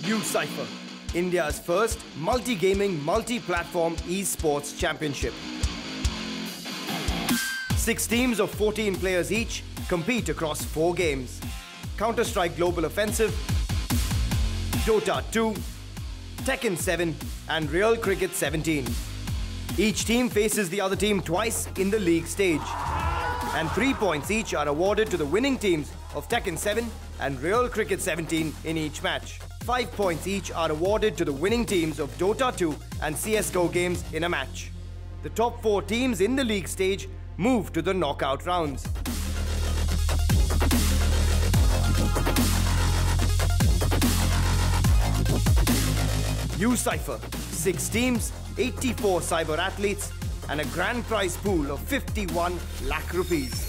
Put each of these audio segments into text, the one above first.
U Cypher, India's first multi-gaming, multi-platform esports championship. 6 teams of 14 players each compete across 4 games: Counter-Strike Global Offensive, Dota 2, Tekken 7 and Real Cricket 17. Each team faces the other team twice in the league stage. And 3 points each are awarded to the winning teams of Tekken 7 and Real Cricket 17 in each match. 5 points each are awarded to the winning teams of Dota 2 and CSGO games in a match. The top 4 teams in the league stage move to the knockout rounds. U Cypher, 6 teams, 84 cyber athletes and a grand prize pool of 51 lakh rupees.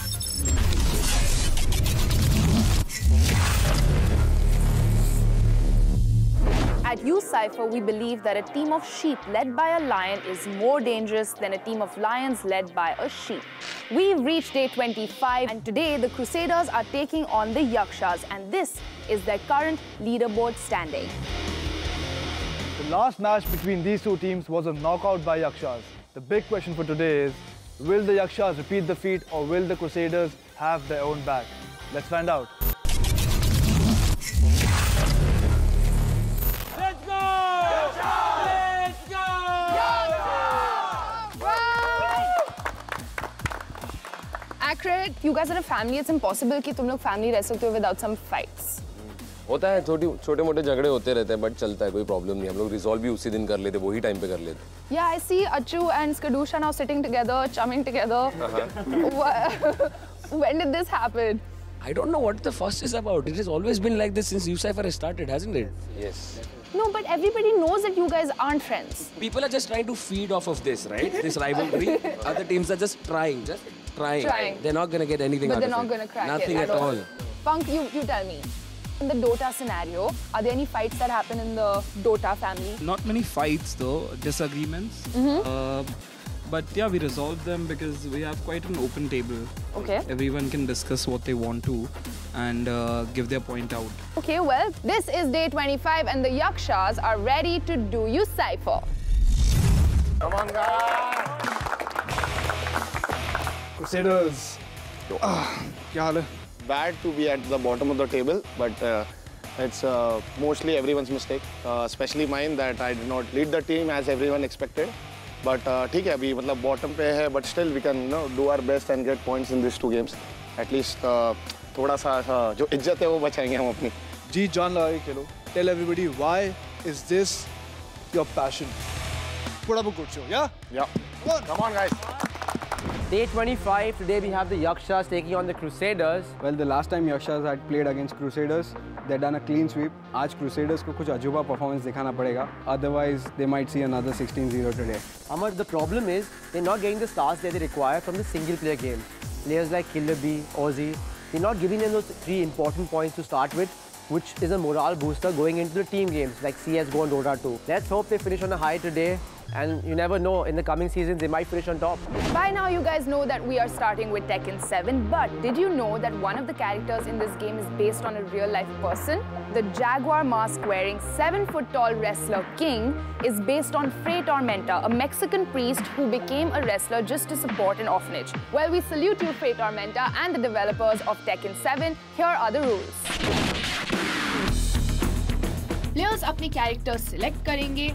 At U Cypher, we believe that a team of sheep led by a lion is more dangerous than a team of lions led by a sheep. We've reached day 25 and today the Crusaders are taking on the Yakshas, and this is their current leaderboard standing. The last match between these 2 teams was a knockout by Yakshas. The big question for today is, will the Yakshas repeat the feat or will the Crusaders have their own back? Let's find out. Let's go! Yakshas! Let's go! Yakshas! Accurate. You guys are a family. It's impossible कि तुम लोग family रह सकते हो without some fights. होता है, छोटे मोटे झगड़े होते रहते हैं, बट चलता है, कोई प्रॉब्लम नहीं. हम लोग रिजॉल्व भी उसी दिन कर लेते, वही टाइम पे कर लेते. Yeah, I see Achu and Skadusha now sitting together, chumming together. When did this happen? I don't know what the fuss is about. It has always been like this since Ucypher has started, hasn't it? Yes. No, but everybody knows that you guys aren't friends. People are just trying to feed off of this, right? This rivalry. Other teams are just trying. Trying. They're not going to get anything out of it. But they're not going to crack Nothing it at all. Punk, you tell me. In the Dota scenario, are there any fights that happen in the Dota family? Not many fights though, disagreements. But yeah, we resolve them because we have quite an open table. Okay. Everyone can discuss what they want to and give their point out. Okay, well, this is day 25 and the Yakshas are ready to do U Cypher. Come on, guys! Crusaders. क्या हाल है? Bad to be at the bottom of the table, but it's mostly everyone's mistake, especially mine that I did not lead the team as everyone expected. But ठीक है, अभी मतलब bottom पे है, but still we can do our best and get points in these 2 games. At least थोड़ा सा जो इज्जत है वो बचाएंगे हम अपनी. जी जान लगा के खेलो. Tell everybody why is this your passion? Put up a good show, yeah? Yeah. Come on, guys. Day 25, today we have the Yakshas taking on the Crusaders. Well, the last time Yakshas had played against Crusaders, they'd done a clean sweep. आज Crusaders को कुछ अजूबा performance दिखाना पड़ेगा. Otherwise, they might see another 16-0 today. Amar, the problem is they're not getting the stars that they require from the single-player game. Players like Killer B, Ozzy, they're not giving them those 3 important points to start with, which is a morale booster going into the team games like CSGO and Dota 2. Let's hope they finish on a high today. And you never know, in the coming seasons, they might finish on top. By now, you guys know that we are starting with Tekken 7, but did you know that one of the characters in this game is based on a real-life person? The jaguar mask-wearing 7-foot-tall wrestler King is based on Frey Tormenta, a Mexican priest who became a wrestler just to support an orphanage. Well, we salute you, Frey Tormenta, and the developers of Tekken 7. Here are the rules. Players अपने characters select करेंगे.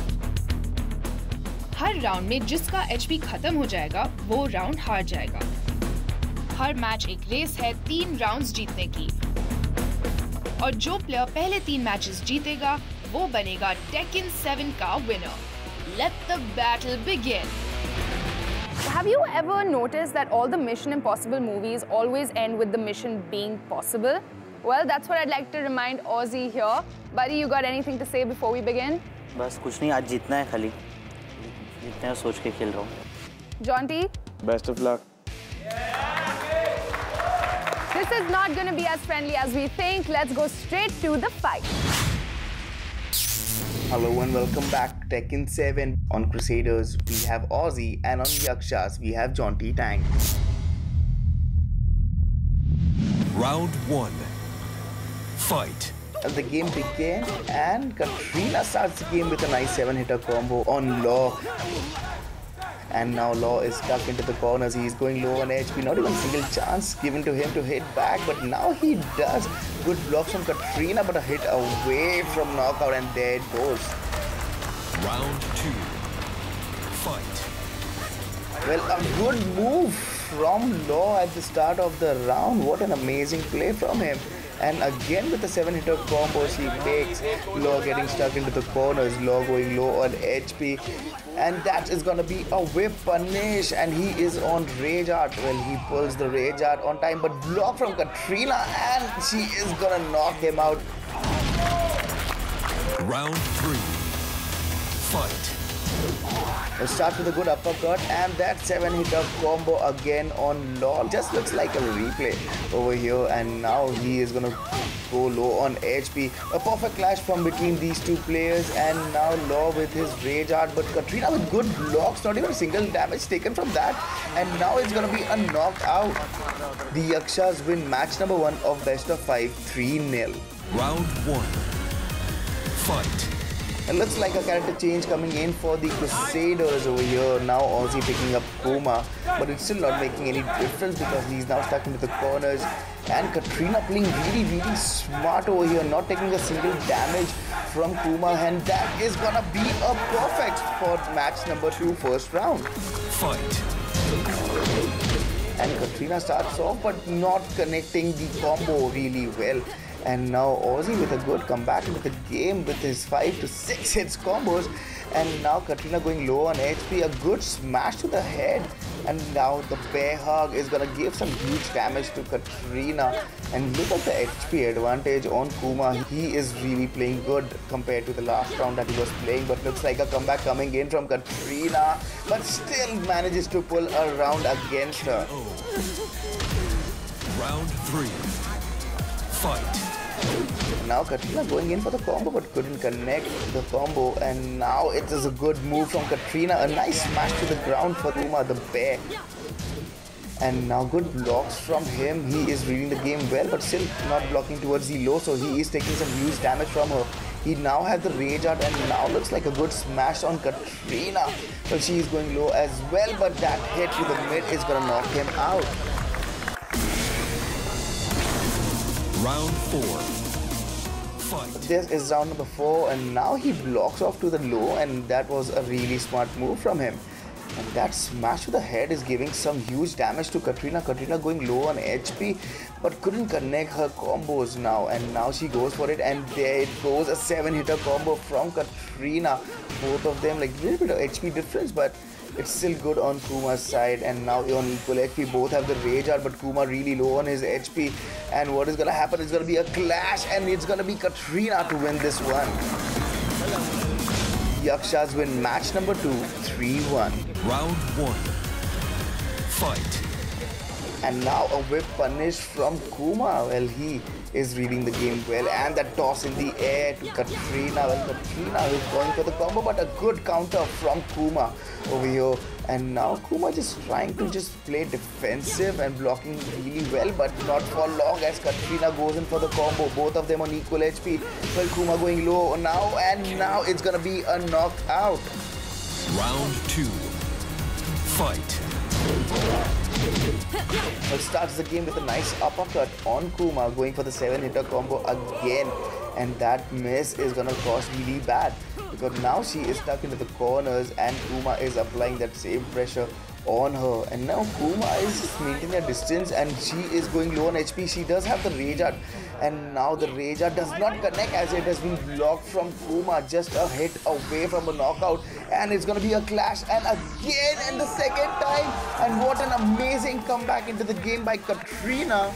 हर round में जिसका HP खत्म हो जाएगा वो round हार जाएगा. हर मैच एक रेस है 3 राउंड्स जीतने की, और जो प्लेयर पहले 3 मैचेस जीतेगा वो बनेगा Tekken 7 का winner. Let the battle begin. Have you ever noticed that all the Mission Impossible movies always end with the mission being possible? Well, that's what I'd like to remind Ozzy here. Buddy, you got anything to say before we begin? बस कुछ नहीं, आज जीतना है खाली. जितना सोच के खेल रहा हूँ. Jonty? Best of luck. This is not going to be as friendly as we think. Let's go straight to the fight. Hello and welcome back to Tekken 7. On Crusaders, we have Ozzy, and on Yakshas, we have Jonty Tang. Round 1. Fight. the game began, and Katrina starts the game with a nice 7-hitter combo on Law. And now Law is stuck into the corners. He's going low on HP. Not even a single chance given to him to hit back. But now he does. Good blocks from Katrina, but a hit away from knockout, and there it goes. Round 2. Fight. Well, a good move from Law at the start of the round. What an amazing play from him. And again with the 7-hitter combos he makes. Law getting stuck into the corners. Law going low on HP. And that is going to be a whip punish. And he is on Rage Art. Well, he pulls the Rage Art on time. But block from Katrina. And she is going to knock him out. Round 3. Fight. It starts with a good uppercut, and that 7-hitter combo again on Law. Just looks like a replay over here, and now he is gonna go low on HP. A perfect clash from between these two players, and now Law with his Rage Art, but Katrina with good blocks, not even a single damage taken from that, and now it's gonna be a knockout. The Yakshas win match number 1 of best of 5, 3-0. Round 1. Fight. It looks like a character change coming in for the Crusaders over here. Now Aussie picking up Kuma, but it's still not making any difference because he's now stuck into the corners. And Katrina playing really smart over here, not taking a single damage from Kuma, and that is gonna be a perfect for match number 2, first round. Fight. And Katrina starts off but not connecting the combo really well. And now Aussie with a good comeback into the game with his 5 to 6 hits combos. And now Katrina going low on HP, a good smash to the head. And now the bear hug is gonna give some huge damage to Katrina. And look at the HP advantage on Kuma. He is really playing good compared to the last round that he was playing. But looks like a comeback coming in from Katrina, but still manages to pull a round against her. Round 3. Fight. Now Katrina going in for the combo but couldn't connect the combo, and now it is a good move from Katrina, a nice smash to the ground for Kuma the bear. And now good blocks from him. He is reading the game well but still not blocking towards the low, so he is taking some huge damage from her. He now has the Rage Art, and now looks like a good smash on Katrina. Well, she is going low as well, but that hit to the mid is gonna knock him out. Round 4. Fight. This is round number 4, and now he blocks off to the low, and that was a really smart move from him. And that smash to the head is giving some huge damage to Katrina. Katrina going low on HP but couldn't connect her combos now, and now she goes for it, and there it goes, a 7-hitter combo from Katrina. Both of them like a little bit of HP difference, but it's still good on Kuma's side. And now on equal HP, both have the Rage Art, but Kuma really low on his HP. And what is gonna happen is gonna be a clash, and it's gonna be Katrina to win this one. Yakshas win match number 2, 3-1. Round 1. Fight. And now a whip punish from Kuma. Well, he is reading the game well, and that toss in the air to Katrina. Well, Katrina is going for the combo, but a good counter from Kuma over here. And now Kuma just trying to just play defensive and blocking really well, but not for long as Katrina goes in for the combo. Both of them on equal HP. Well, Kuma going low now, and now it's gonna be a knockout. Round 2. Fight. Well, starts the game with a nice uppercut on Kuma, going for the 7-hitter combo again, and that miss is gonna cost really bad because now she is stuck into the corners, and Kuma is applying that same pressure on her. And now Kuma is just maintaining a distance, and she is going low on HP. She does have the Rage Art, and now the Rage Art does not connect as it has been blocked from Kuma, just a hit away from a knockout. And it's gonna be a clash, and again, and the second time. And what an amazing comeback into the game by Katrina.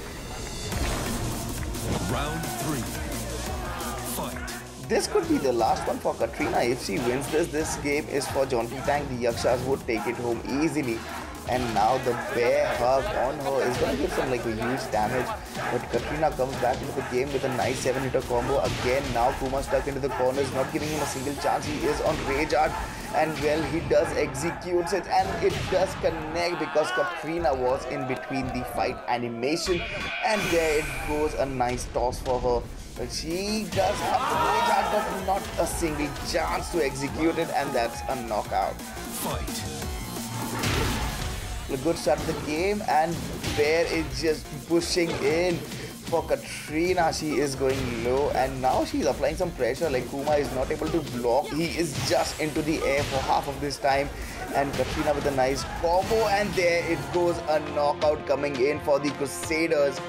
Round 3. Fight. This could be the last one for Katrina. If she wins this game is for Jaunty Tank. The Yakshas would take it home easily. And now the bear hug on her is going to give some like a huge damage. But Katrina comes back into the game with a nice 7-hitter combo. Again, now Kuma stuck into the corners, not giving him a single chance. He is on Rage Art, and well, he does execute it, and it does connect because Katrina was in between the fight animation. And there it goes, a nice toss for her. But she does have the great shot, but not a single chance to execute it, and that's a knockout. Fight. A good start to the game, and Bear is just pushing in for Katrina. She is going low, and now she's applying some pressure. Like Kuma is not able to block. He is just into the air for half of this time, and Katrina with a nice combo, and there it goes, a knockout coming in for the Crusaders.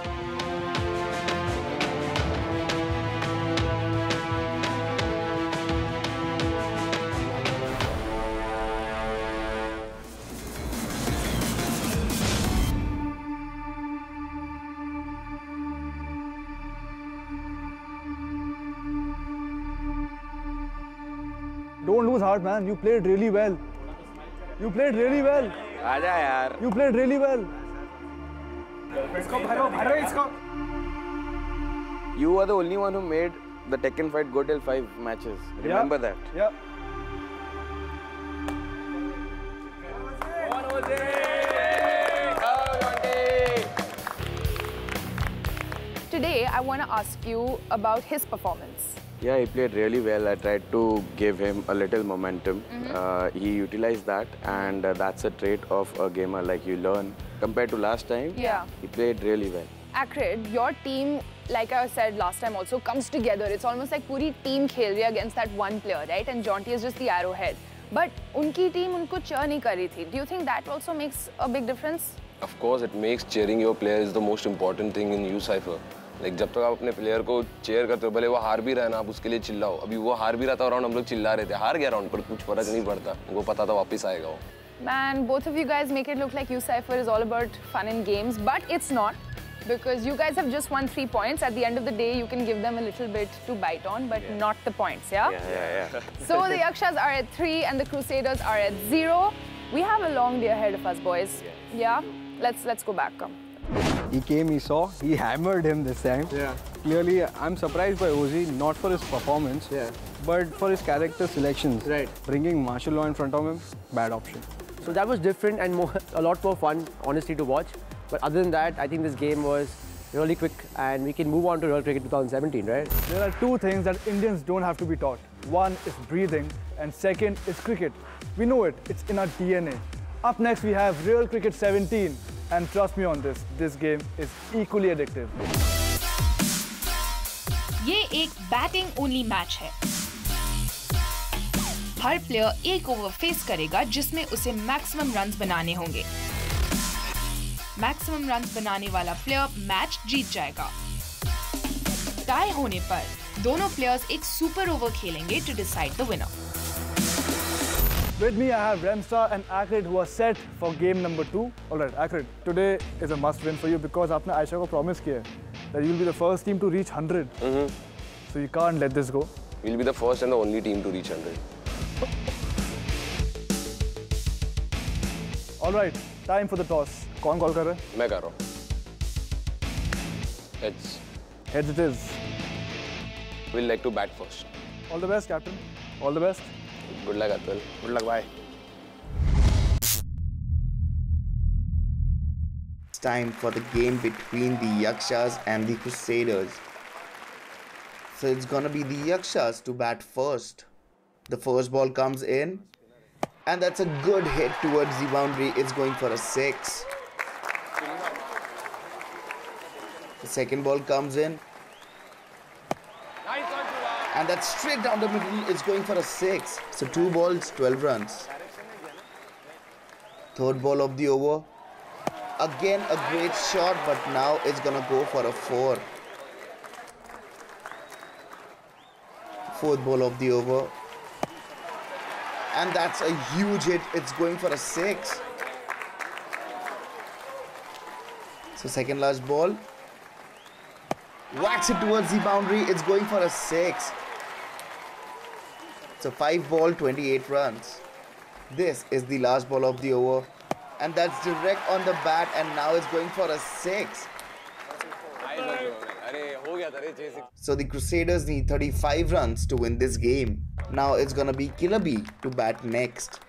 Don't lose heart, man. You played really well. You played really well. आजा यार. You played really well. You were the only one who made the Tekken fight go till 5 matches. Remember that? Yeah. Today, I want to ask you about his performance. Yeah, he played really well. I tried to give him a little momentum. He utilized that, and that's a trait of a gamer. Like, you learn. Compared to last time, Yeah. he played really well. Acrid, your team, like I said last time also, comes together. It's almost like puri team khel rahi hai against that one player, right? And Jonty is just the arrowhead. But unki team unko cheer nahi kar rahi thi. Do you think that also makes a big difference? Of course, it makes cheering your player is the most important thing in U Cypher. Like, जब तक आप अपने player को chair करते हो, भले वो हार भी रहा है ना, आप उसके लिए चिल्लाओ. अभी वो हार भी रहा था राउंड, हम लोग चिल्ला रहे थे. हार गया राउंड पर कुछ फर्क नहीं पड़ता. उनको पता था वापस आएगा वो. Man, both of you guys make it look like U Cypher is all about fun and games, but it's not. Because you guys have just won 3 points. At the end of the day, you can give them a little bit to bite on, but not the points, yeah? Yeah. So the Yakshas are at 3 and the Crusaders are at 0. We have a long day ahead of us, boys. Yeah? Let's go back, come. He came, he saw, he hammered him this time. Yeah. Clearly, I'm surprised by Ozzy, not for his performance, but for his character selections. Right. Bringing martial law in front of him, bad option. So that was different and a lot more fun, honestly, to watch. But other than that, I think this game was really quick, and we can move on to Real Cricket 2017, right? There are 2 things that Indians don't have to be taught. One is breathing, and second is cricket. We know it, it's in our DNA. Up next, we have Real Cricket 17. And trust me on this game is equally addictive. ये एक batting only match है. हर player एक over face करेगा जिसमें उसे maximum runs बनाने होंगे. मैक्सिमम रन्स बनाने वाला प्लेयर मैच जीत जाएगा. टाई होने पर दोनों प्लेयर्स एक सुपर ओवर खेलेंगे to decide the winner. With me, I have Remstar and Acrid who are set for game number 2. Alright, Acrid, today is a must win for you because आपने आयशा को promise किया that you will be the first team to reach 100. So you can't let this go. We'll be the first and the only team to reach 100. Alright, time for the toss. कौन call कर रहा है? मैं कर रहा हूँ. Heads. Heads it is. We'll like to bat first. All the best, Captain. All the best. Good luck, Atul. Good luck, bye. It's time for the game between the Yakshas and the Crusaders. So it's gonna be the Yakshas to bat first. The first ball comes in, and that's a good hit towards the boundary. It's going for a 6. The second ball comes in, and that's straight down the middle. It's going for a 6. So 2 balls, 12 runs. Third ball of the over. Again a great shot, but now it's gonna go for a 4. Fourth ball of the over. And that's a huge hit. It's going for a 6. So second last ball. Whacks it towards the boundary. It's going for a 6. So 5 ball, 28 runs. This is the last ball of the over. And that's direct on the bat, and now it's going for a 6. So the Crusaders need 35 runs to win this game. Now it's gonna be Killer B to bat next.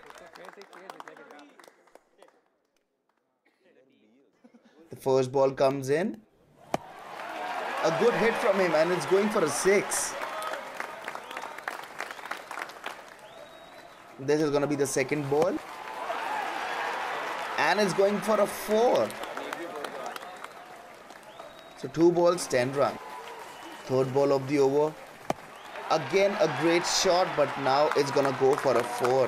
The first ball comes in. A good hit from him, and it's going for a 6. This is going to be the second ball. And it's going for a 4. So 2 balls, 10 runs. Third ball of the over. Again, a great shot, but now it's going to go for a 4.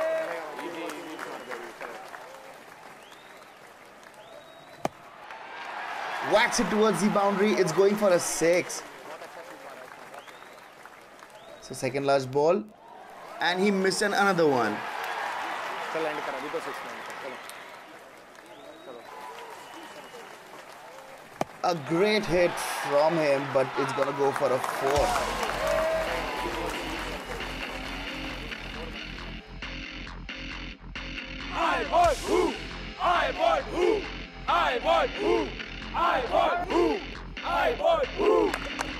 Whacks it towards the boundary. It's going for a 6. So second last ball. And he missed another one. A great hit from him, but it's gonna go for a 4. I want who? I want who? I want who? I want who? I want who?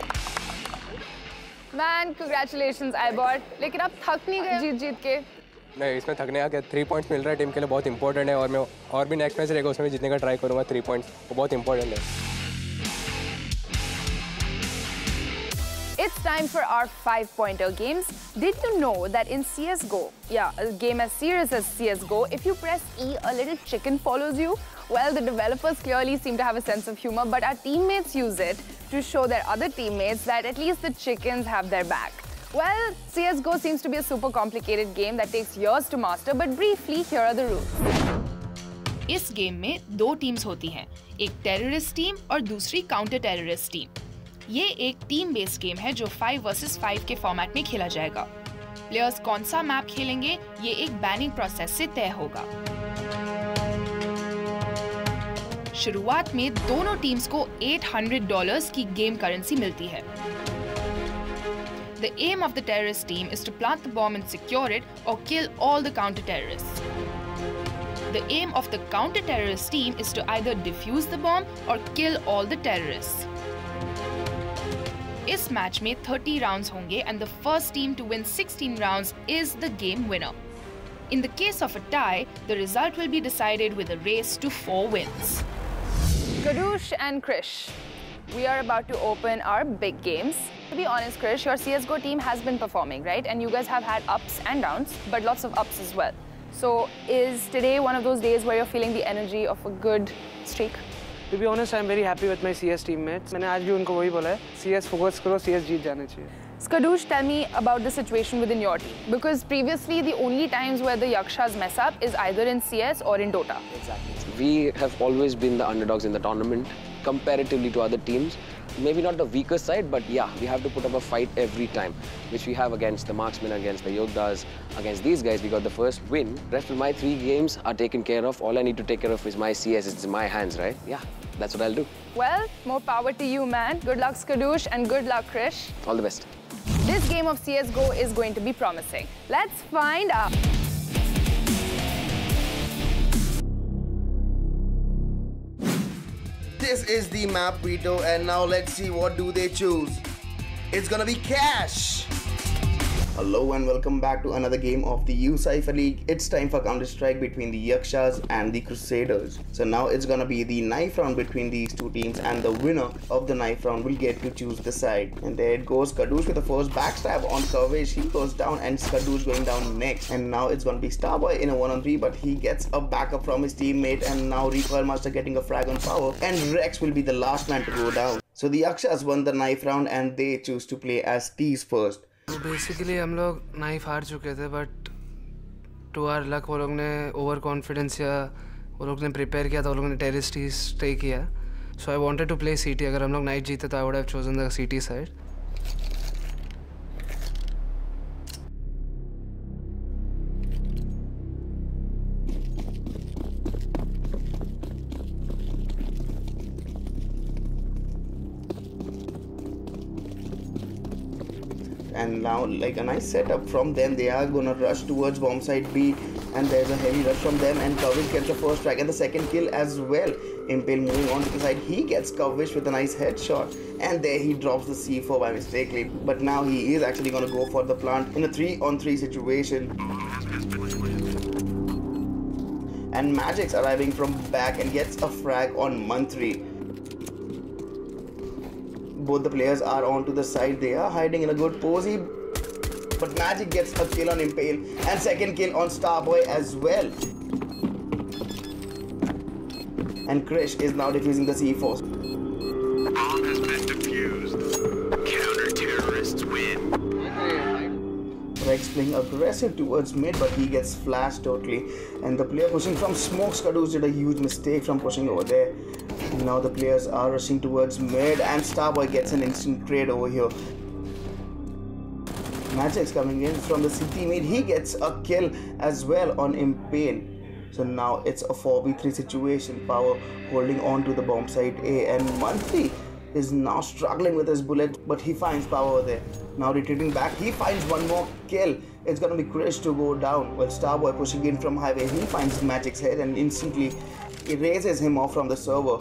Man, congratulations, Ibot. लेकिन आप थक नहीं गए जीत के? नहीं, इसमें थकने का क्या 3 पॉइंट्स मिल रहा है टीम के लिए बहुत इंपॉर्टेंट है और मैं और भी नेक्स्ट मैच रहेगा उसमें जीतने का ट्राई करूँगा 3 पॉइंट्स वो बहुत इंपॉर्टेंट है. It's time for our 5-pointer games. Did you know that in CSGO, a game as serious as CSGO, if you press E, a little chicken follows you? Well, the developers clearly seem to have a sense of humor, but our teammates use it to show their other teammates that at least the chickens have their back. Well, CSGO seems to be a super complicated game that takes years to master, but briefly, here are the rules. इस game में 2 teams होती हैं, एक terrorist team और दूसरी counter terrorist team. ये एक team based game है जो 5 वर्सेस 5 के फॉर्मेट में खेला जाएगा. प्लेयर्स कौन सा मैप खेलेंगे ये एक बैनिंग प्रोसेस से तय होगा. शुरुआत में दोनों टीम्स को $800 की गेम करेंसी मिलती है. The aim of the terrorist team is to plant the bomb and secure it or kill all the counter-terrorists. The aim of the counter-terrorist team is to either defuse the bomb or kill all the terrorists. इस match में 30 rounds होंगे and the first team to win 16 rounds is the game winner. In the case of a tie, the result will be decided with a race to 4 wins. Kadoosh and Krish, we are about to open our big games. To be honest, Krish, your CSGO team has been performing, right? And you guys have had ups and downs, but lots of ups as well. So is today one of those days where you're feeling the energy of a good streak? To be honest, I'm very happy with my CS teammates. मैंने आज भी उनको वही बोला है, CS focus करो, CS जीत जाने चाहिए. Kadoosh, tell me about the situation within your team. Because previously, the only times where the Yakshas mess up is either in CS or in Dota. Exactly. We have always been the underdogs in the tournament, comparatively to other teams. Maybe not the weaker side, but yeah, we have to put up a fight every time, which we have against the marksmen, against the Yogdas, against these guys. We got the first win. Rest of my 3 games are taken care of. All I need to take care of is my CS. It's in my hands, right? Yeah, that's what I'll do. Well, more power to you, man. Good luck, Kadoosh, and good luck, Krish. All the best. This game of CSGO is going to be promising. Let's find out. This is the map, Vito, and now let's see what do they choose. It's gonna be cash. Hello and welcome back to another game of the U Cypher League. It's time for Counter-Strike between the Yakshas and the Crusaders. So now it's gonna be the knife round between these 2 teams, and the winner of the knife round will get to choose the side. And there it goes, Kadoosh with the first backstab on coverage. He goes down and Kadoosh going down next. And now it's gonna be Starboy in a 1-on-3, but he gets a backup from his teammate, and now Recoil Master getting a frag on power, and Rex will be the last man to go down. So the Yakshas won the knife round and they choose to play as T's first. तो basically हम लोग knife हार चुके थे, but to our luck वो लोग ने over confidence या वो लोग ने प्रिपेयर किया था, वो लोग ने टेररिस्ट ही स्टे किया. So I wanted to play CT. अगर हम लोग नाइट जीते तो I would have chosen the CT side. And now, like a nice setup from them, they are gonna rush towards bomb site B, and there's a heavy rush from them, and Kavish gets the first strike and the second kill as well. Impale moving on to the side, he gets Kavish with a nice headshot, and there he drops the C4 by mistake. But now he is actually gonna go for the plant in a 3-on-3 situation. And Magic's arriving from back and gets a frag on Mantri. Both the players are onto the side. They are hiding in a good pose. But Magic gets a kill on Impale and second kill on Starboy as well. And Krish is now defusing the C4. Bomb has been defused. Counter-terrorists win. Rex playing aggressive towards mid, but he gets flashed totally. And the player pushing from smoke, Skadoosh did a huge mistake from pushing over there. Now the players are rushing towards mid and Starboy gets an instant trade over here. Magic's coming in from the city mid. He gets a kill as well on Impale. So now it's a 4v3 situation. Power holding on to the bomb site A, and Monthly is now struggling with his bullet, but he finds Power there. Now retreating back, he finds one more kill. It's gonna be Krish to go down. Well, Starboy pushing in from highway, he finds Magic's head and instantly erases him off from the server.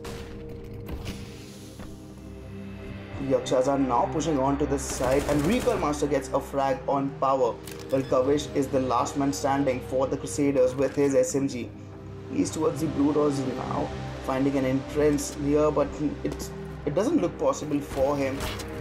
Yakshas are now pushing on to the side and Recoil Master gets a frag on Power. Well, Kavish is the last man standing for the Crusaders with his SMG. He's towards the blue doors now, finding an entrance here, but it doesn't look possible for him.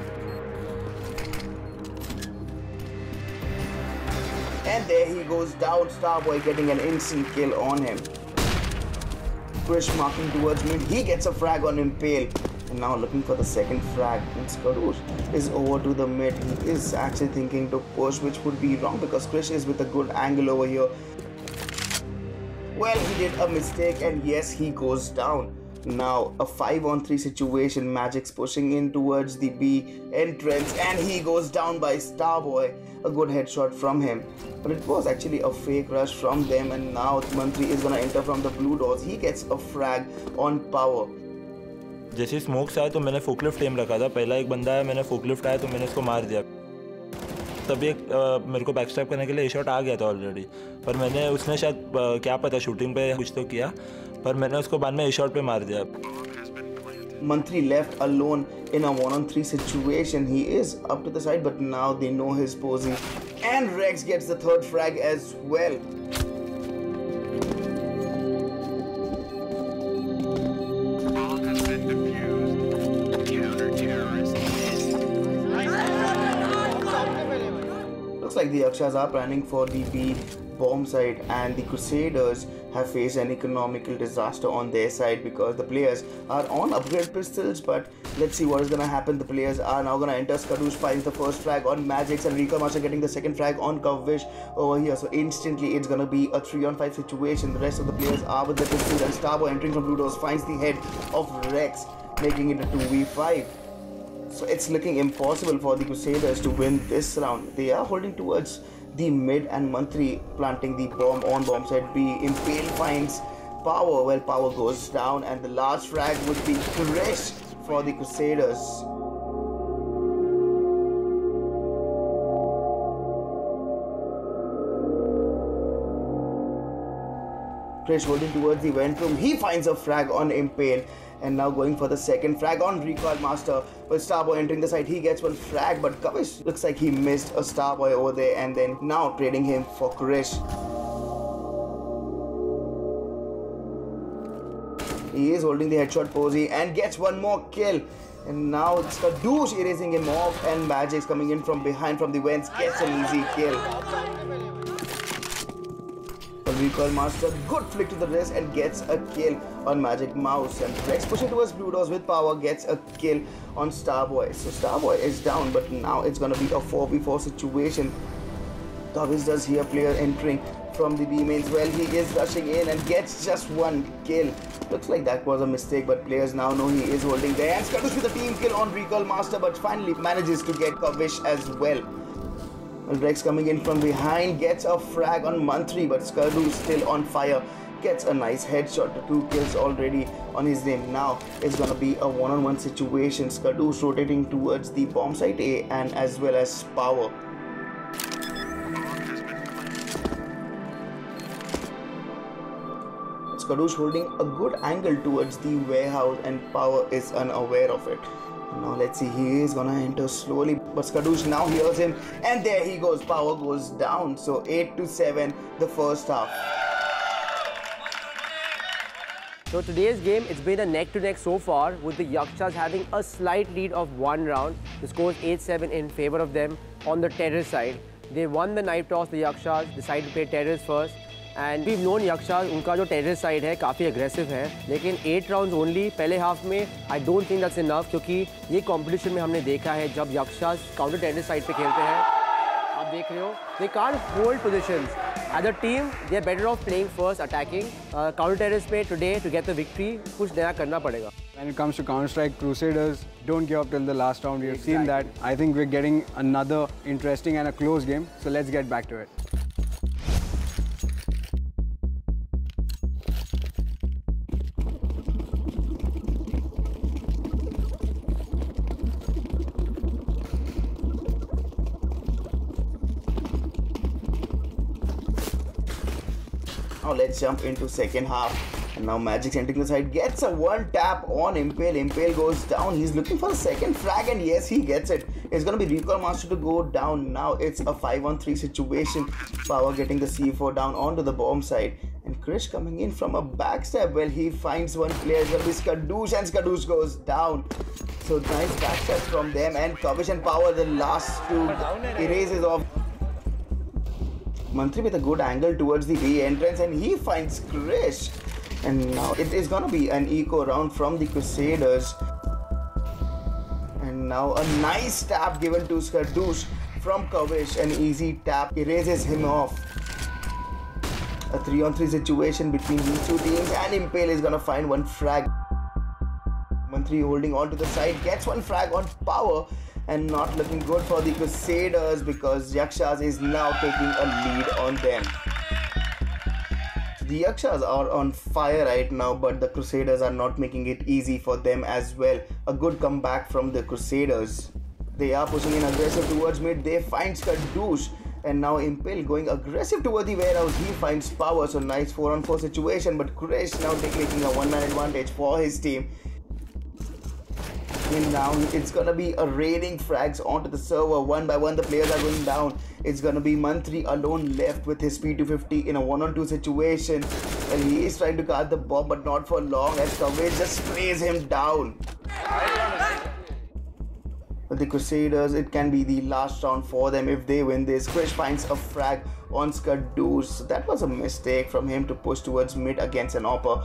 And there he goes down, Starboy getting an instant kill on him. Krish marking towards mid, he gets a frag on Impale. And now looking for the second frag, and Skadoosh is over to the mid. He is actually thinking to push, which would be wrong because Krish is with a good angle over here. Well, he did a mistake and yes, he goes down. Now a 5-on-3 situation, Magic's pushing in towards the B entrance and he goes down by Starboy. A good headshot from him, but it was actually a fake rush from them, and now Mantri is gonna enter from the blue doors. He gets a frag on Power. जैसे smokes आया तो मैंने forklift M रखा था, पहला एक बंदा है, मैंने फोकलिफ्ट आया तो मैंने इसको मार दिया। तभी मेरे को बैकस्टैप करने के लिए ए शॉट आ गया था ऑलरेडी, पर मैंने उसने शायद क्या पता शूटिंग पे कुछ तो किया, पर मैंने उसको बाद में ए शॉट पे मार दिया। Mantri left alone in a 1-on-3 situation. He is up to the side, but now they know his posing. And Rex gets the third frag as well. Looks like the Yakshas are planning for the B bomb site, and the Crusaders have faced an economical disaster on their side because the players are on upgrade pistols. But let's see what is gonna happen. The players are now gonna enter. Skadoosh finds the first frag on Magix and Recoil Master getting the second frag on Kavish over here. So instantly it's gonna be a 3-on-5 situation. The rest of the players are with the pistols, and Starboy entering from blue doors finds the head of Rex, making it a 2v5. So it's looking impossible for the Crusaders to win this round. They are holding towards the mid and Mantri planting the bomb on bomb site B. Impale finds Power. Well, Power goes down, and the last frag would be Krish for the Crusaders. Krish holding towards the vent room. He finds a frag on Impale. And now going for the second frag on Recoil Master. With Starboy entering the site, he gets one frag, but Kavish looks like he missed a Starboy over there, and then now trading him for Krish. He is holding the headshot posy and gets one more kill. And now it's Skadoosh erasing him off, and Magic's coming in from behind from the vents, gets an easy kill. Recoil Master, good flick to the wrist and gets a kill on Magic Mouse. And Rex pushing towards blue doors with Power gets a kill on Starboy. So Starboy is down, but now it's gonna be a 4v4 situation. Kavish does hear player entering from the B mains. Well, he is rushing in and gets just one kill. Looks like that was a mistake, but players now know he is holding there. And Skadoosh with a team kill on Recoil Master, but finally manages to get Kavish as well. Rex coming in from behind gets a frag on Mantri, but Skadoosh still on fire. Gets a nice headshot to 2 kills already on his name. Now it's gonna be a 1-on-1 situation. Skadoosh rotating towards the bomb site A and as well as Power. Skadoosh holding a good angle towards the warehouse, and Power is unaware of it. Now let's see, he is gonna enter slowly, but Skadoosh now hears him, and there he goes. Power goes down. So 8-7 the first half. So today's game, it's been a neck-to-neck so far, with the Yakshas having a slight lead of 1 round. The score is 8-7 in favor of them on the terrorist side. They won the knife toss, the Yakshas, decided to play terrorist first. And we've known Yakshas, उनका जो terrorist side है, काफ़ी aggressive है. लेकिन 8 rounds only, पहले half में, I don't think that's enough, क्योंकि ये competition में हमने देखा है, जब Yakshas counter terrorist side पे खेलते हैं, आप देख रहे हो, they can't hold positions. As a team, they are better off playing first, attacking. Counter-terrorist पे today, to get the victory, कुछ नया करना पड़ेगा. When it comes to Counter-Strike, Crusaders don't give up till the last round. We have seen that. I think we're getting another interesting and a close game. So let's get back to it. Now let's jump into second half. And now Magic's entering the side, gets a one tap on Impale. Impale goes down. He's looking for a second frag, and yes, he gets it. It's going to be Recoil Master to go down. Now it's a 5-on-3 situation. Power getting the C4 down onto the bomb side. And Krish coming in from a backstab. Well, he finds one player. It's going to be Skadoosh, and Skadoosh goes down. So nice backstab from them. And Kavish and Power, the last two erases off. Mantri with a good angle towards the B entrance, and he finds Krish. And now it is gonna be an eco round from the Crusaders. And now a nice tap given to Skadoosh from Kavish. An easy tap erases him off. A 3-on-3 situation between these two teams, and Impale is gonna find one frag. Mantri holding on to the side, gets one frag on Power. And not looking good for the Crusaders, because Yakshas is now taking a lead on them. The Yakshas are on fire right now, but the Crusaders are not making it easy for them as well. A good comeback from the Crusaders. They are pushing in aggressive towards mid. They find Skadoosh, and now Impale going aggressive toward the warehouse. He finds Power, so nice 4-on-4 situation, but Krish now taking a one-man advantage for his team. And now it's gonna be a raining frags onto the server. One by one the players are going down. It's gonna be Mantri alone left with his P250 in a 1-on-2 situation. And he is trying to guard the bomb, but not for long, as Kavish just sprays him down. But the Crusaders, it can be the last round for them if they win this. Krish finds a frag on Skadoosh. So that was a mistake from him to push towards mid against an AWPer.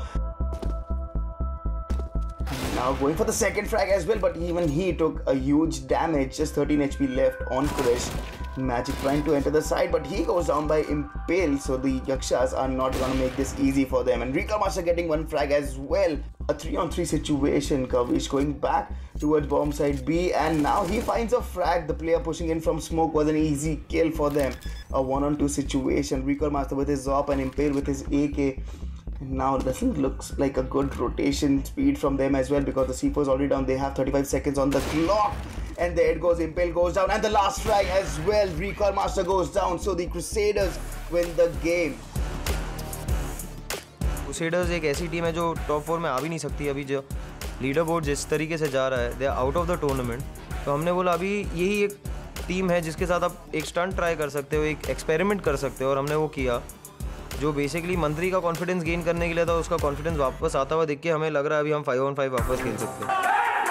Now going for the second frag as well, but even he took a huge damage. Just 13 HP left on Krish. Magic trying to enter the side, but he goes down by Impale, so the Yakshas are not gonna make this easy for them. And Recoil Master getting one frag as well. A 3-on-3 situation. Kavish going back towards bomb side B, and now he finds a frag. The player pushing in from smoke was an easy kill for them. A 1-on-2 situation. Recoil Master with his Zop and Impale with his AK. Now doesn't looks like a good rotation speed from them as well, because the C4 is already down. They have 35 seconds on the clock, and there it goes. Impale goes down, and the last frag as well. Recoil Master goes down, so the Crusaders win the game. Crusaders एक ऐसी team है जो top 4 में आ भी नहीं सकती अभी, जो लीडर बोर्ड जिस तरीके से जा रहा है, they are out of the tournament. तो हमने बोला अभी यही एक टीम है जिसके साथ आप एक स्टंट ट्राई कर सकते हो, एक एक्सपेरिमेंट कर सकते हो, और हमने वो किया. जो बेसिकली मंत्री का कॉन्फिडेंस गेन करने के लिए था, उसका कॉन्फिडेंस वापस आता हुआ देख के हमें लग रहा है अभी हम 5-on-5 वापस खेल सकते हैं.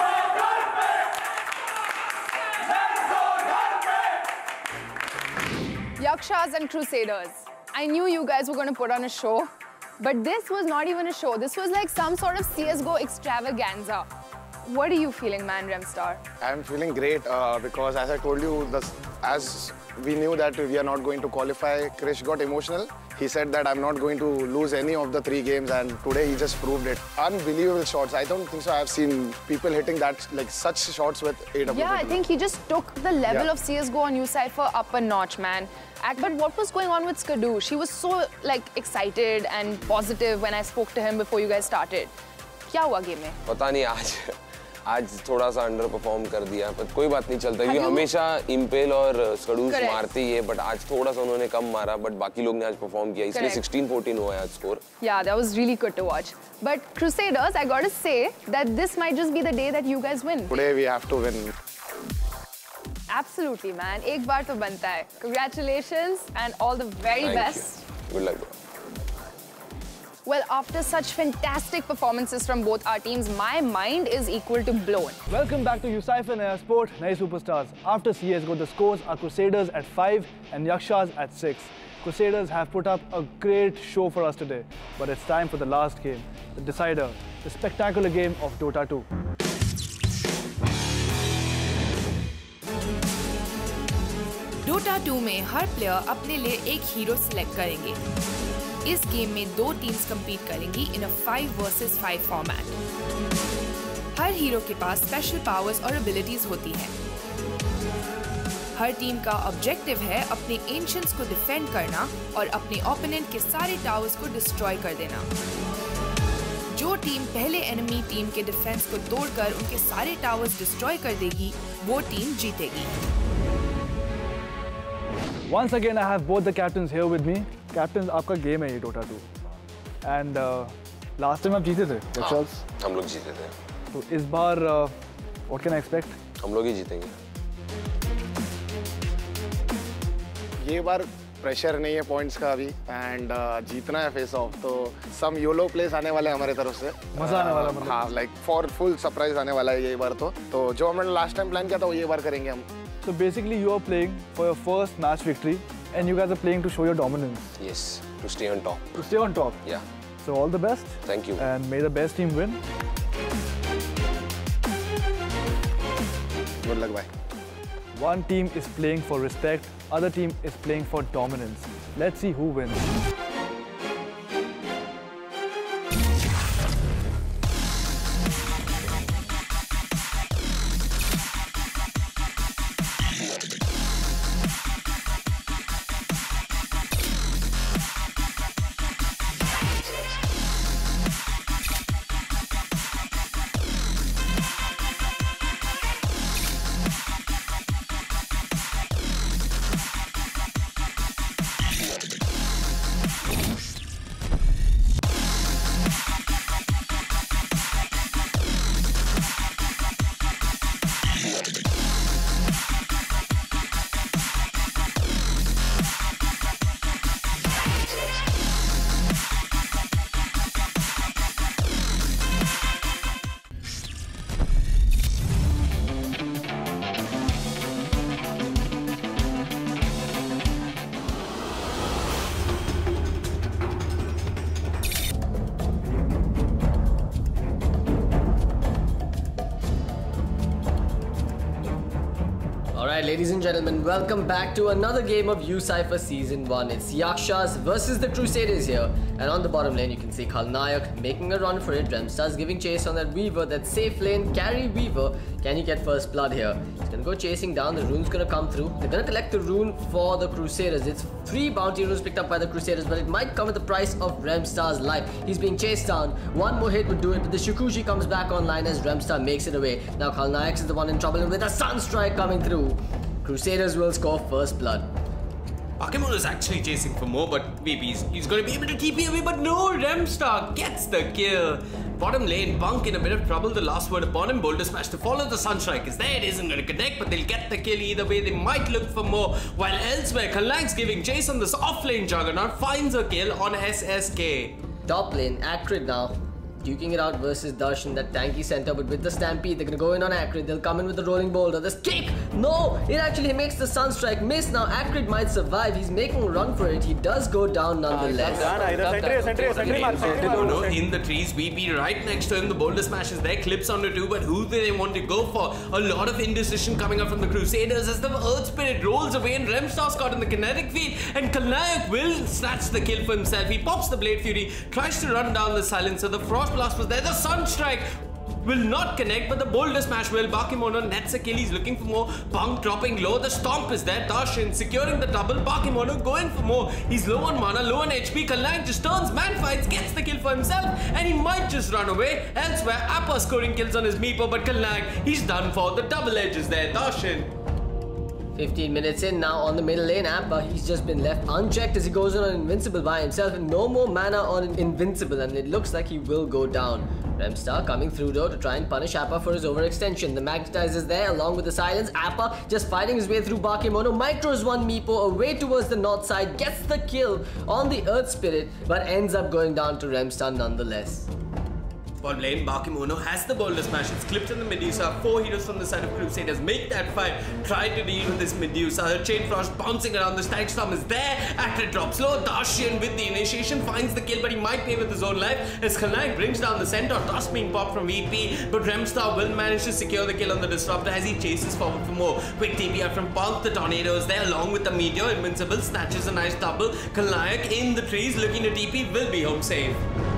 Yakshas and Crusaders. I knew you guys were going to put on a show, but this was not even a show. This was like some sort of CSGO extravaganza. What are you feeling, man, Remstar? I'm feeling great because, as I told you, as we knew that we are not going to qualify, Krish got emotional. He said that I'm not going to lose any of the 3 games, and today he just proved it. Unbelievable shots. I don't think so. I've seen people hitting that, like such shots with AW. Yeah, I think he just took the level of CSGO on U Cypher up a notch, man. But what was going on with Skadoosh? He was so like excited and positive when I spoke to him before you guys started. क्या हुआ game में? पता नहीं आज थोड़ा सा under perform कर दिया, पर कोई बात नहीं चलता, क्योंकि हमेशा इम्पेल और स्कडूस मारते ही है, बट आज थोड़ा सा उन्होंने कम मारा, बट बाकी लोग ने आज परफॉर्म किया, इसलिए 16-14 हुआ है आज score. Yeah, that was really good to watch. But Crusaders, I got to say that this might just be the day that you guys win. Today we have to win. Absolutely, man. एक बार तो बनता है. Congratulations and all the very best. Good luck, bro. Well, after such fantastic performances from both our teams, my mind is equal to blown. Welcome back to Ucypher Naya Sport, Naya Superstars. After CSGO, the scores are Crusaders at 5 and Yakshas at 6. Crusaders have put up a great show for us today, but it's time for the last game, the decider, the spectacular game of Dota 2. Dota 2 में हर player अपने लिए एक hero select करेंगे। इस game में 2 teams compete करेंगी in a 5 versus 5 format. हर hero के पास स्पेशल पावर्स और एबिलिटीज होती हैं। हर टीम का ऑब्जेक्टिव है अपने एंशियंट्स को डिफेंड करना और अपने ओपोनेंट के सारे टावर्स को डिस्ट्रॉय कर देना। जो टीम पहले एनिमी टीम के डिफेंस को तोड़कर उनके सारे टावर्स डिस्ट्रॉय कर देगी, वो टीम जीतेगी। Once again, I have both the captains here with me. Captains, आपका गेम है ये Dota 2. And last time आप जीते थे, Yakshas? हम लोग जीते थे। तो इस बार what can I expect? हम लोग ही जीतेंगे। ये बार प्रेशर नहीं है पॉइंट्स का अभी एंड जीतना है फेस ऑफ, तो सम योलो प्लेस आने वाले हैं हमारे तरफ से। मजा आने वाला मतलब। हाँ, लाइक फॉर फुल सरप्राइज आने वाला है ये बार तो जो हमने लास्ट टाइम प्लान किया था वो ये बार करेंगे हम। So basically you are playing for your first match victory and you guys are playing to show your dominance. Yes, to stay on top. To stay on top? Yeah. So all the best. Thank you. And may the best team win. Good luck, bye. One team is playing for respect, other team is playing for dominance. Let's see who wins. Alright, ladies and gentlemen, welcome back to another game of U Cypher Season 1. It's Yakshas versus the Crusaders here. And on the bottom lane, you can see Khalnayak making a run for it. Remstar's giving chase on that Weaver, that safe lane, carry Weaver. Can he get first blood here? He's gonna go chasing down, the rune's gonna come through. They're gonna collect the rune for the Crusaders. It's 3 bounty runes picked up by the Crusaders, but it might come at the price of Remstar's life. He's being chased down. One more hit would do it, but the Shukushi comes back online as Remstar makes it away. Now Khalnayak is the one in trouble, and with a Sunstrike coming through, Crusaders will score first blood. Pokemon is actually chasing for more, but maybe he's going to be able to keep me away, but no, Remstar gets the kill. Bottom lane, Bunk in a bit of trouble. The last word upon him, Boulder Smash to follow the Sunstrike is there. It isn't going to connect, but they'll get the kill either way. They might look for more, while elsewhere, Khalnak's giving chase on this off-lane Juggernaut, finds a kill on SSK. Top lane, Acrid now. Duking it out versus Darshan, that tanky center, but with the Stampede, they're gonna go in on Acrid. They'll come in with the Rolling Boulder. This kick! No! It actually makes the Sunstrike miss. Now Acrid might survive. He's making a run for it. He does go down nonetheless. No, in the trees, VP right next to him. The Boulder Smash is there, clips onto 2, but who do they want to go for? A lot of indecision coming up from the Crusaders as the Earth Spirit rolls away and Remstar's caught in the kinetic field, and Khalnayak will snatch the kill for himself. He pops the Blade Fury, tries to run down the Silencer. The Frost Blast was there. The Sunstrike will not connect, but the Boulder Smash will. Bakimono nets a kill. He's looking for more. Punk dropping low. The Stomp is there. Darshan securing the double. Bakimono going for more. He's low on mana, low on HP. Khalnayak just turns, man fights, gets the kill for himself, and he might just run away. Elsewhere, Appa scoring kills on his Meepo, but Khalnayak, he's done for. The double edge is there. Darshan. 15 minutes in now on the middle lane. Appa, he's just been left unchecked as he goes on Invincible by himself, and no more mana on Invincible, and it looks like he will go down. Remstar coming through though to try and punish Appa for his overextension. The Magnetize is there along with the silence. Appa just fighting his way through Bakemono. Micros one Meepo away towards the north side. Gets the kill on the Earth Spirit but ends up going down to Remstar nonetheless. Bottom lane, Bakemono has the boulder smash. It's clipped in the Medusa. 4 heroes from the side of Crusaders make that fight. Try to deal with this Medusa. Her Chain Frost bouncing around. The Static Storm is there. Acrid drops low. Darshan with the initiation finds the kill, but he might pay with his own life as Khalnaik brings down the center. Toss being popped from VP, but Remstar will manage to secure the kill on the Disruptor as he chases forward for more. Quick TP out from Punk. The Tornado is there along with the Meteor. Invincible snatches a nice double. Khalnaik in the trees looking to TP will be home safe.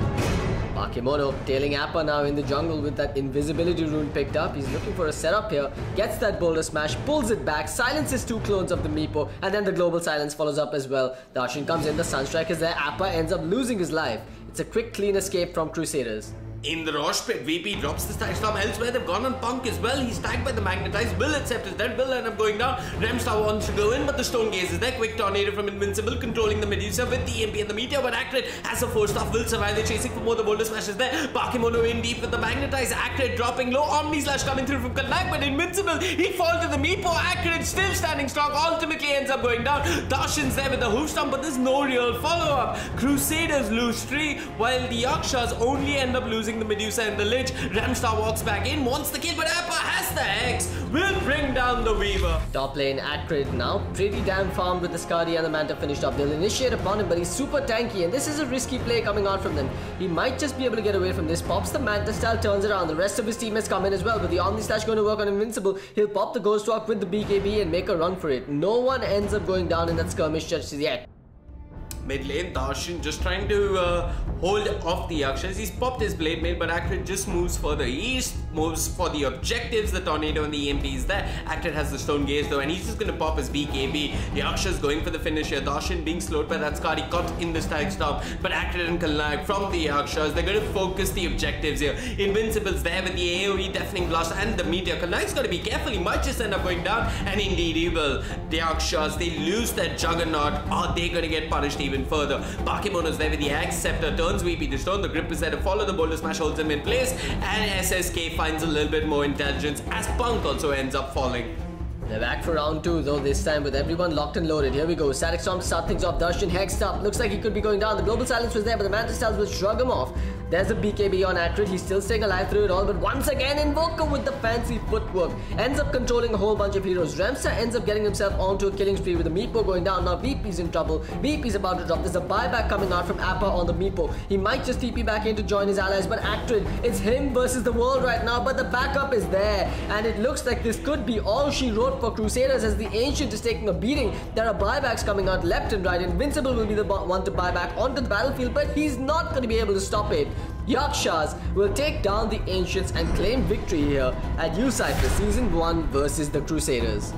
Bakemono tailing Appa now in the jungle with that invisibility rune picked up. He's looking for a setup here, gets that boulder smash, pulls it back, silences 2 clones of the Meepo, and then the global silence follows up as well. Darshan comes in, the Sunstrike is there, Appa ends up losing his life. It's a quick clean escape from Crusaders. In the Rosh Pit, VP drops the Static Storm elsewhere. They've gone on Punk as well. He's tagged by the Magnetize. Will accept his dead. Will end up going down. Remstar wants to go in, but the Stone Gaze is there. Quick Tornado from Invincible, controlling the Medusa with the EMP and the Meteor. But Acrid has a 4-star. Will survive. They're chasing for more. The Boulder Smash is there. Bakemono in deep with the Magnetize. Acrid dropping low. Omni Slash coming through from Khalnaik, but Invincible. He falls to the Meepo. Acrid still standing strong. Ultimately ends up going down. Darshan's there with the hoof stomp, but there's no real follow-up. Crusaders lose 3, while the Yakshas only end up losing the Medusa and the Remstar walks back in, wants the kill, but Appa has the X, will bring down the Weaver. Top lane, Acrid now pretty damn farmed with the Skadi and the Manta finished up. They'll initiate upon him, but he's super tanky, and this is a risky play coming out from them. He might just be able to get away from this. Pops the Manta style, turns around. The rest of his teammates come in as well, but the Omni Slash going to work on Invincible. He'll pop the Ghost Walk with the BKB and make a run for it. No one ends up going down in that skirmish just yet. Mid lane, Darshan just trying to hold off the Yakshas. He's popped his Blade Mail, but Acrid just moves further east, moves for the objectives. The Tornado and the EMP is there. Acrid has the Stone Gaze though, and he's just going to pop his BKB. The Yakshas going for the finish here. Darshan being slowed by that Skadi, caught in the Static Storm. But Acrid and Khalnaik from the Yakshas, they're going to focus the objectives here. Invincible's there with the AoE Deafening Blast and the Meteor. Khalnaik's got to be careful. He might just end up going down, and indeed he will. The Yakshas, they lose that Juggernaut. Are they going to get punished even further? Bakemono's there with the Axe Scepter, turns VP to stone. The Grip is there to follow. The Boulder Smash holds him in place, and SSK finds a little bit more intelligence as Punk also ends up falling. They're back for round 2 though, this time with everyone locked and loaded. Here we go. Static Storm to start things off. Darshan hexed up. Looks like he could be going down. The Global Silence was there, but the Mantis Styles will shrug him off. There's a BKB on Acrid. He's still staying alive through it all, but once again Invoker with the fancy footwork ends up controlling a whole bunch of heroes. Remstar ends up getting himself onto a killing spree with the Meepo going down. Now VP's in trouble. VP's about to drop. There's a buyback coming out from Appa on the Meepo. He might just TP back in to join his allies, but Acrid, it's him versus the world right now, but the backup is there, and it looks like this could be all she wrote for Crusaders as the Ancient is taking a beating. There are buybacks coming out left and right. Invincible will be the one to buy back onto the battlefield, but he's not going to be able to stop it. Yakshas will take down the Ancients and claim victory here at U Cypher Season 1 versus the Crusaders.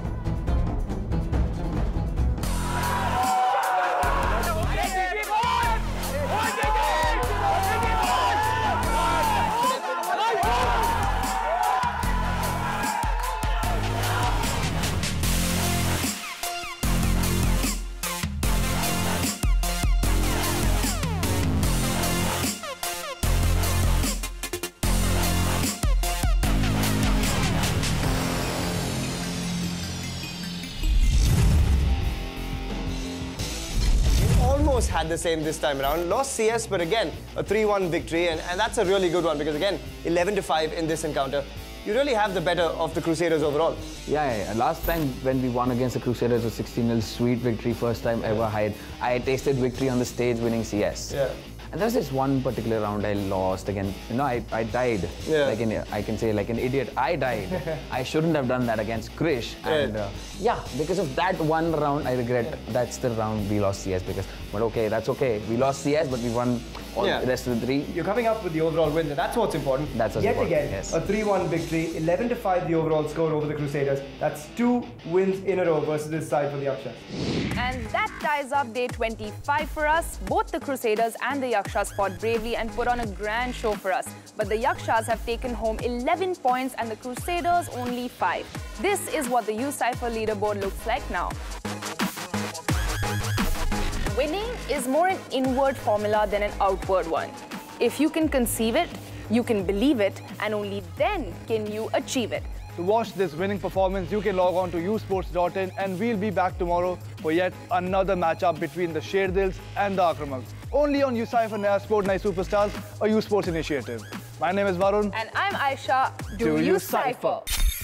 Had the same this time around. Lost CS, but again, a 3-1 victory, and that's a really good one because again, 11-5 in this encounter. You really have the better of the Crusaders overall. Yeah. Last time when we won against the Crusaders was 16-0, sweet victory, first time ever. I tasted victory on the stage winning CS. Yeah. And there was this one particular round I lost again. You know, I died. Yeah. I can say like an idiot. I died. I shouldn't have done that against Krish. And yeah, because of that one round, I regret that's the round we lost CS because, but okay, that's okay. We lost CS, but we won all the rest of the 3. You're coming up with the overall win, and that's what's important. That's what's Yet important. again, yes. a 3-1 victory, 11-5 the overall score over the Crusaders. That's 2 wins in a row versus this side for the Yakshas. And that ties up day 25 for us. Both the Crusaders and the Yakshas fought bravely and put on a grand show for us. But the Yakshas have taken home 11 points and the Crusaders only 5. This is what the U Cypher leaderboard looks like now. Winning is more an inward formula than an outward one. If you can conceive it, You can believe it, and only then can you achieve it. To watch this winning performance, you can log on to usports.in, and we'll be back tomorrow for yet another matchup between the Sherdils and the Akramaks. Only on Ucypher Naya Sport Naya Superstars, a U Sports initiative. My name is Varun. And I'm Aisha. Do you Cypher?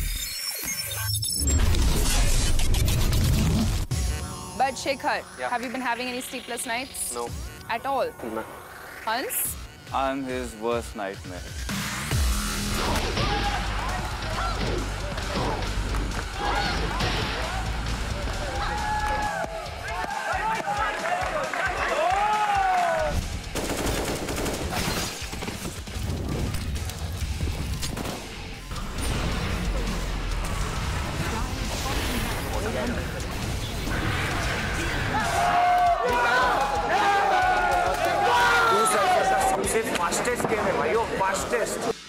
But Shekhar, have you been having any sleepless nights? No. At all? No. Hans? I'm his worst nightmare. fastest game है भाई, वो fastest.